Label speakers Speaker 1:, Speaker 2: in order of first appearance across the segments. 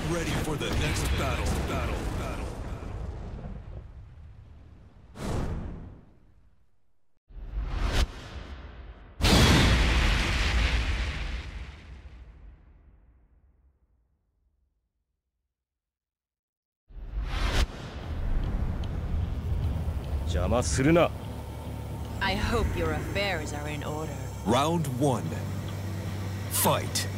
Speaker 1: ready for the next battle.
Speaker 2: I hope your affairs are in order.
Speaker 1: Round 1. Fight.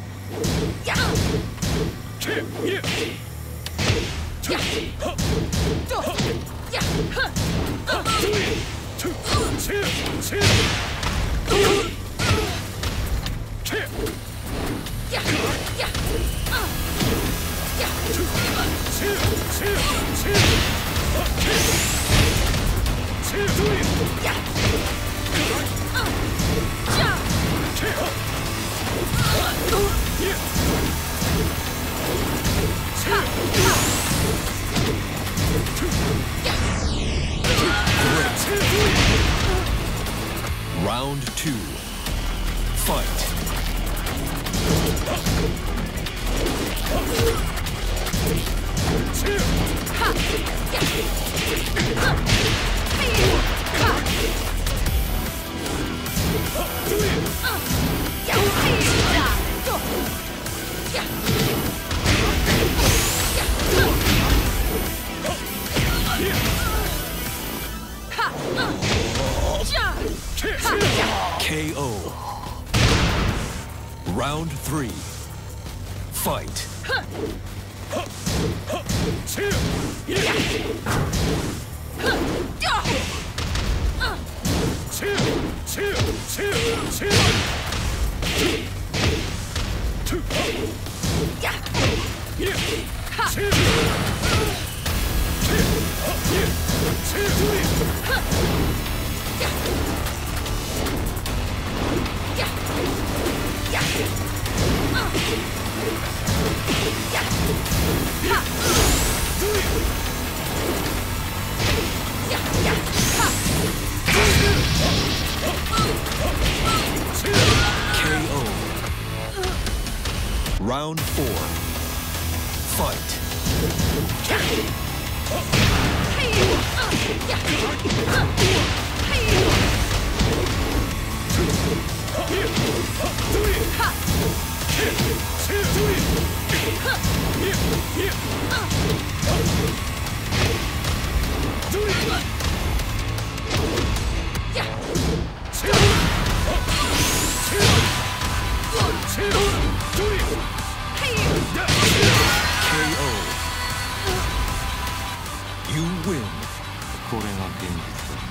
Speaker 1: Round 2. Fight. KO. Round 3. Fight. KO. Round 4. Fight. KO. You win. これが現実だ。